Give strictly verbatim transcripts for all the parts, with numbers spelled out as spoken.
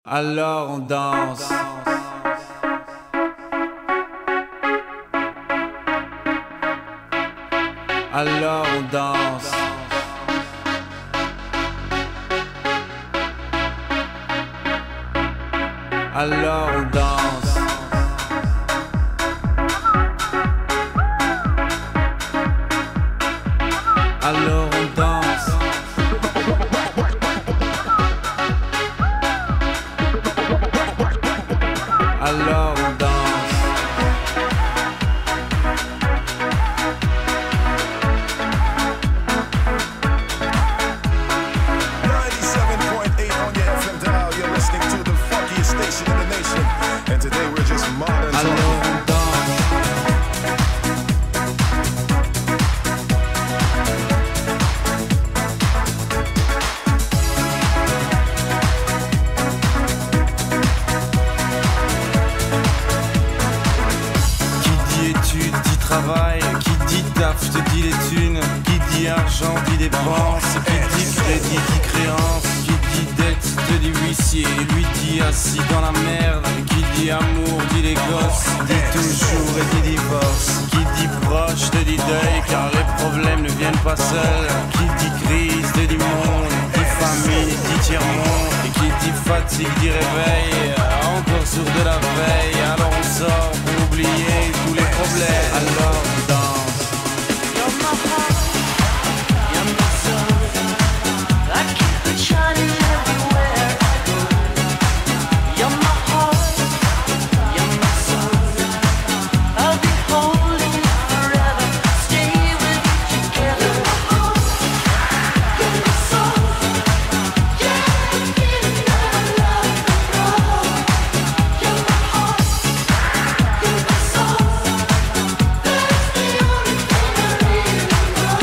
Alors on danse. Alors on danse. Alors on danse. Alors on danse. Alors on danse. ninety-seven point eight on your F M dial. You're listening to the funkiest station in the nation. And today we're just modern Alors talking. on danse. Dit travail, qui dit taf te dit les thunes, qui dit argent dit dépenses, qui dit crédit dit créance, qui dit dette te dit huissier, lui dit assis dans la merde, qui dit amour dit les gosses, dit toujours et dit divorce, qui dit proche te dit deuil car les problèmes ne viennent pas seuls, qui dit crise te dit monde, dit famine dit tiers-monde, et qui dit fatigue dit réveil, encore sourd de la veille, alors on sort pour oublier tous les problèmes. Alors on danse. You're my heart, you're my soul. I keep it shining everywhere I go. You're my heart, you're my soul. I'll be holding you forever, stay with you together. You're my soul, yeah, I'm feeling that love and roll. You're my heart, you're my soul. That's the only thing I really know.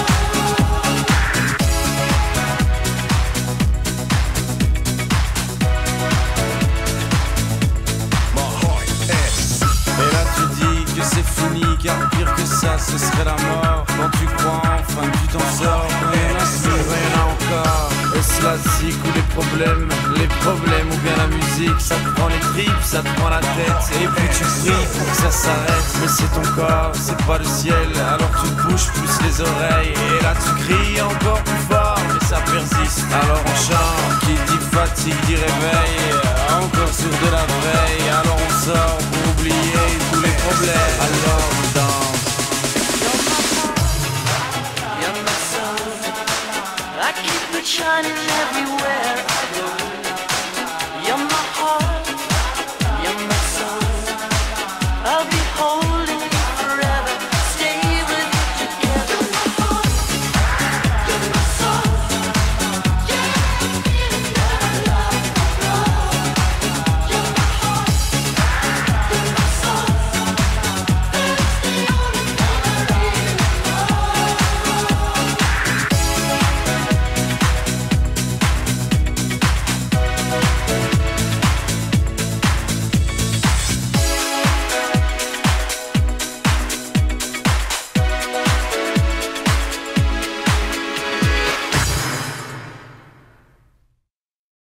My heart is. Et là tu dis que c'est fini car pire que ça ce serait la mort. Quand tu crois enfin que tu t'en sors, rien à se rien là encore. Est-ce la zik ou les problèmes, les problèmes ou bien la musique, ça te prend les tripes, ça te prend la tête. Et puis tu pries pour que ça s'arrête. Mais c'est ton corps, c'est pas le ciel. Alors tu te bouges plus les oreilles. Et là tu cries encore plus fort, mais ça persiste. Alors on chante, qui dit fatigue dit réveil, encore sur de la veille. Alors on sort pour oublier tous les problèmes. Alors on danse. You're my soul. I keep it shining everywhere I go.